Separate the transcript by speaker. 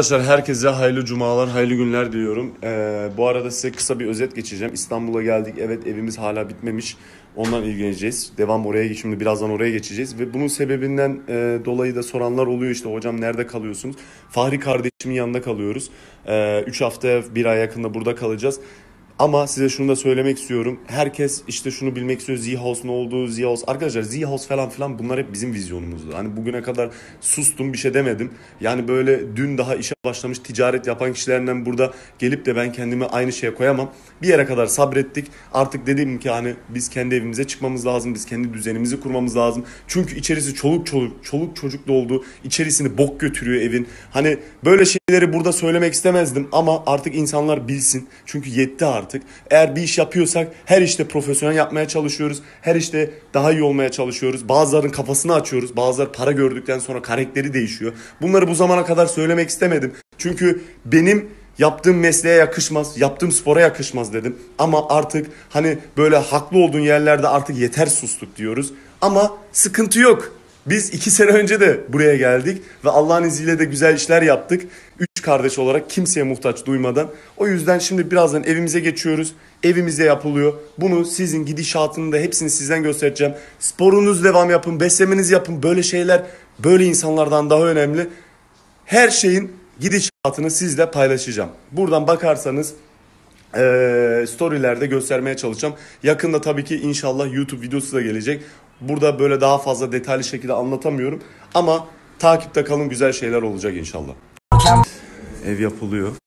Speaker 1: Arkadaşlar herkese hayırlı cumalar, hayırlı günler diliyorum. Bu arada size kısa bir özet geçeceğim. İstanbul'a geldik. Evet, evimiz hala bitmemiş. Ondan ilgileneceğiz. Şimdi birazdan oraya geçeceğiz. Ve bunun sebebinden dolayı da soranlar oluyor, işte hocam nerede kalıyorsunuz? Fahri kardeşimin yanında kalıyoruz. 3 hafta, bir ay yakında burada kalacağız. Ama size şunu da söylemek istiyorum. Herkes işte şunu bilmek istiyor. Z-House ne oldu? Z-House. Arkadaşlar Z-House falan filan bunlar hep bizim vizyonumuzdu. Hani bugüne kadar sustum, bir şey demedim. Yani böyle dün daha işe başlamış ticaret yapan kişilerden burada gelip de ben kendimi aynı şeye koyamam. Bir yere kadar sabrettik. Artık dedim ki hani biz kendi evimize çıkmamız lazım. Biz kendi düzenimizi kurmamız lazım. Çünkü içerisi çoluk çocuk doldu. İçerisini bok götürüyor evin. Hani böyle şeyleri burada söylemek istemezdim ama artık insanlar bilsin. Çünkü yetti artık. Eğer bir iş yapıyorsak her işte profesyonel yapmaya çalışıyoruz. Her işte daha iyi olmaya çalışıyoruz. Bazılarının kafasını açıyoruz. Bazıları para gördükten sonra karakteri değişiyor. Bunları bu zamana kadar söylemek istemedim. Çünkü benim yaptığım mesleğe yakışmaz, yaptığım spora yakışmaz dedim. Ama artık hani böyle haklı olduğun yerlerde artık yeter sustuk diyoruz. Ama sıkıntı yok. Biz 2 sene önce de buraya geldik ve Allah'ın izniyle de güzel işler yaptık. 3 kardeş olarak kimseye muhtaç duymadan. O yüzden şimdi birazdan evimize geçiyoruz. Evimizde yapılıyor. Bunu sizin gidişatını da hepsini sizden göstereceğim. Sporunuz devam yapın, beslemenizi yapın. Böyle şeyler böyle insanlardan daha önemli. Her şeyin gidişatını sizle paylaşacağım. Buradan bakarsanız storylerde göstermeye çalışacağım. Yakında tabii ki inşallah YouTube videosu da gelecek. Burada böyle daha fazla detaylı şekilde anlatamıyorum. Ama takipte kalın, güzel şeyler olacak inşallah. Ev yapılıyor.